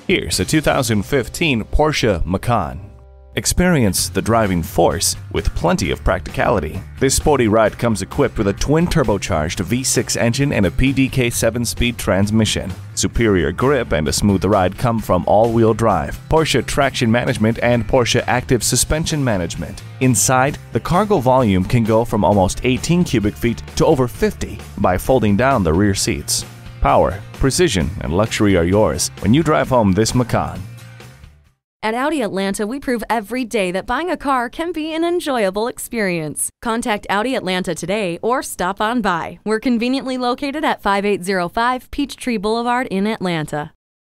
Here's a 2015 Porsche Macan. Experience the driving force with plenty of practicality. This sporty ride comes equipped with a twin-turbocharged V6 engine and a PDK 7-speed transmission. Superior grip and a smooth ride come from all-wheel drive, Porsche traction management, and Porsche active suspension management. Inside, the cargo volume can go from almost 18 cubic feet to over 50 by folding down the rear seats. Power, precision, and luxury are yours when you drive home this Macan. At Audi Atlanta, we prove every day that buying a car can be an enjoyable experience. Contact Audi Atlanta today or stop on by. We're conveniently located at 5805 Peachtree Boulevard in Atlanta.